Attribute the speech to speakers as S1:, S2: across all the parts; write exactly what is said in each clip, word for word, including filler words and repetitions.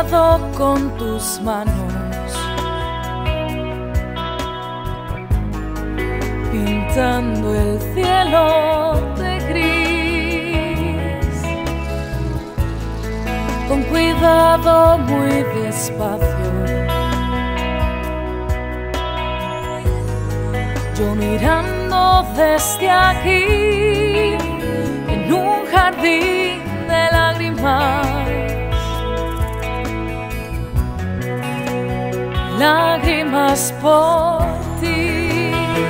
S1: cuidado con tus manos, pintando el cielo de gris. Con cuidado, muy despacio, yo mirando desde aquí, en un jardín de lágrimas, lágrimas por ti.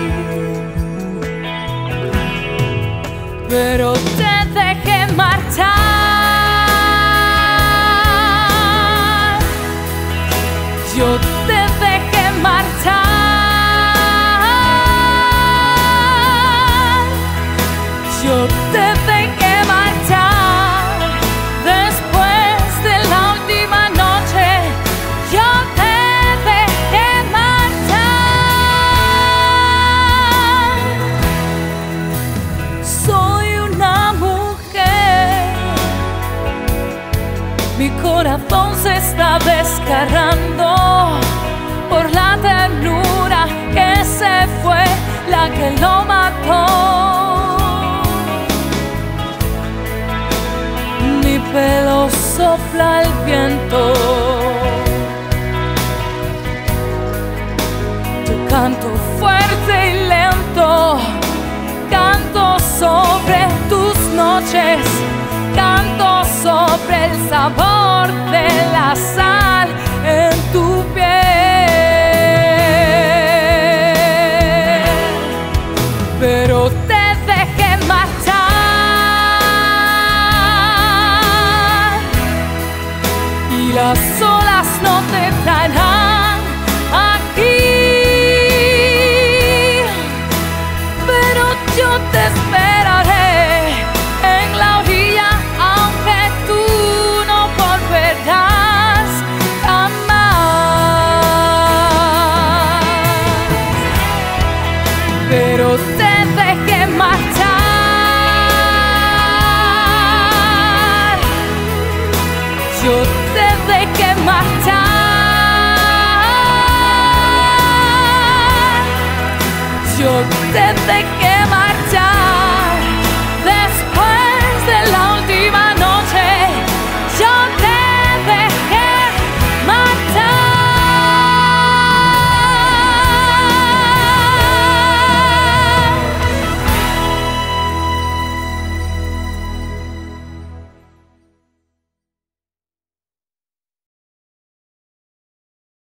S1: Pero te dejé marchar, yo te dejé marchar, yo te dejé marchar. Después de la última noche, yo te dejé marchar. Soy una mujer, mi corazón se está desgarrando por la ternura que se fue, la que lo mató. Mi pelo sopla el viento, yo canto fuerte y lento, canto sobre tus noches, canto sobre el sabor de la sal en tu piel. Pero te dejé marchar y las olas no te traerán aquí, pero yo te esperaré en la orilla, aunque tú no volverás jamás. Pero te dejé marchar, yo te dejé marchar, yo te dejé marchar.